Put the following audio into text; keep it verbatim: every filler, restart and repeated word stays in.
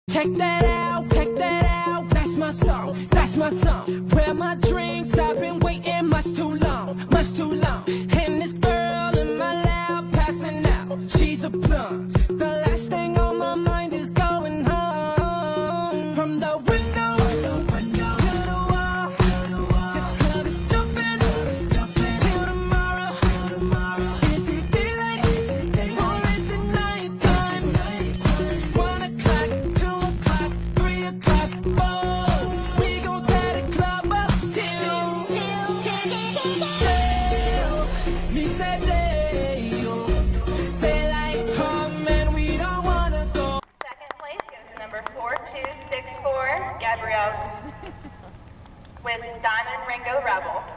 Check that out, check that out, that's my song, that's my song. Where my drinks, I've been waiting much too long, much too long. And this girl in my lap passing out, she's a plum. The last thing on my mind is going home. From the window, to the wall, this club is jumping, till tomorrow. Is it daylight, or is it nighttime? One o'clock, two o'clock, three o'clock, four. We gon' tear the club up till, till, me say day-o. Daylight come and we don't wanna go. Second place goes to number four two six four, Gabrielle, with Diamond Ringo Rebel.